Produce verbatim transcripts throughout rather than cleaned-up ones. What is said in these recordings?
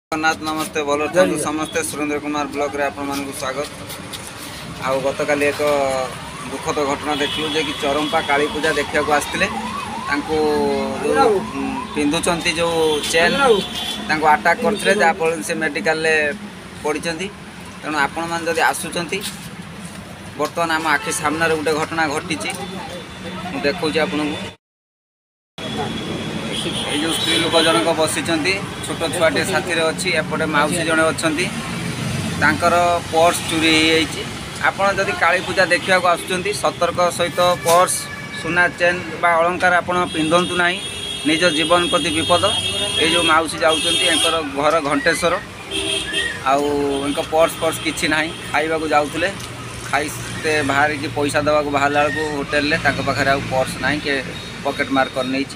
जगन्नाथ नमस्ते भल समस्ते सुरेंद्र कुमार ब्लॉग रे आपण मानक स्वागत। आउ गत काली एक दुखद घटना देखलु जे कि चरंपा काली पूजा देखा आसते पिंधुंट जो चेन अटाक करते जहाँफल से मेडिकल पड़ी तेणु आपण मैंने जब आसुंच बर्तमान आम आखि सामने गोटे घटना घटी देखा आपन को ये जो स्त्री लोक जनक बसी छोट छुआटे साथी अच्छी एपटे मौसी जड़े अच्छा पर्स चोरी आपड़ जदि काली पूजा देखा आसुँच सतर्क सहित पर्स सुना चेन बा अलंकार आपड़ पिंधतु ना निज जीवन प्रति विपद। ये जो मौसी जाऊँच घर घंटेश्वर आउ पर्स पर्स किसी ना खाइबा जाऊे खाई बाहर की पैसा देवा बाहर बेलू होटेल पाखे आउ पर्स ना के पॉकेट मार कर नहीं।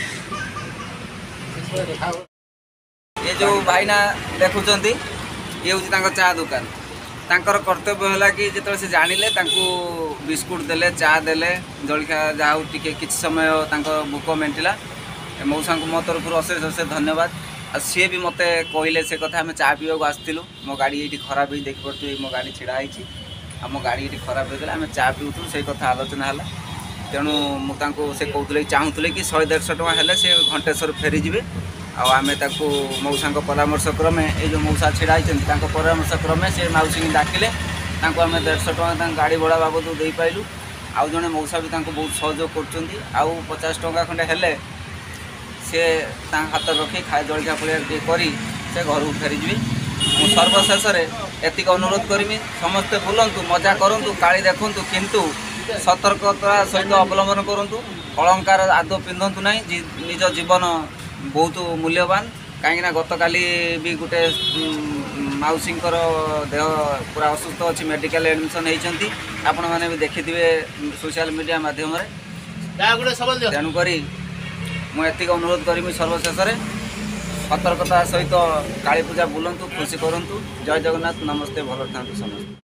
ये जो भाईना देखुं ये हूँ चा दुकान तांकर कर्तव्य है कि जो से जानिले बिस्कुट देले चा देले जलखिया जहाँ टे कि समय भूक मेटिला मौसा को मो तरफ अशेष अशेष धन्यवाद। आ सी भी मत कहले से कथा आम चा पीवा आसलु मो गाड़ी ये खराब हो देखिए मो गाड़ी छिड़ा आ मो गाड़ी ये खराब होगा आम चा पीऊँ से कथा आलोचना है तेणु मुझे कहते चाहूले कि शहे देढ़ टଙ୍କା हेले से घंटेश्वर फेरीजे आम मौसा परामर्श क्रमे ये जो मौसा छिड़ा परामर्श क्रमे से मौसी डाकिले आम देढ़ टଙ୍କା गाड़ी भड़ा बाबद दे पाइलु। आउ जड़े मौसा भी बहुत सहयोग कर पचास टଙ୍କା खंडे हेले से हाथ रखी खाए जलखिया फलिया कर घर को फेरीजी। मुझ सर्वशेष एतिक अनुरोध करमी समस्ते बुलतु मजा करूँ काली देखूँ किंतु सतर्कता सहित अवलंबन करूँ अलंकार आदौ पिंधतु ना निज जीवन बहुत मूल्यवान कहीं गत काली भी गोटे मौसी देह पूरा असुस्थ अच्छी मेडिकल एडमिशन होती आपण मैंने भी देखि सोशल मीडिया माध्यम तेणुक मुझे अनुरोध करी सर्वशेष सतर्कता सहित काली पूजा बुलतु खुशी करूँ। जय जगन्नाथ नमस्ते भल था समस्त।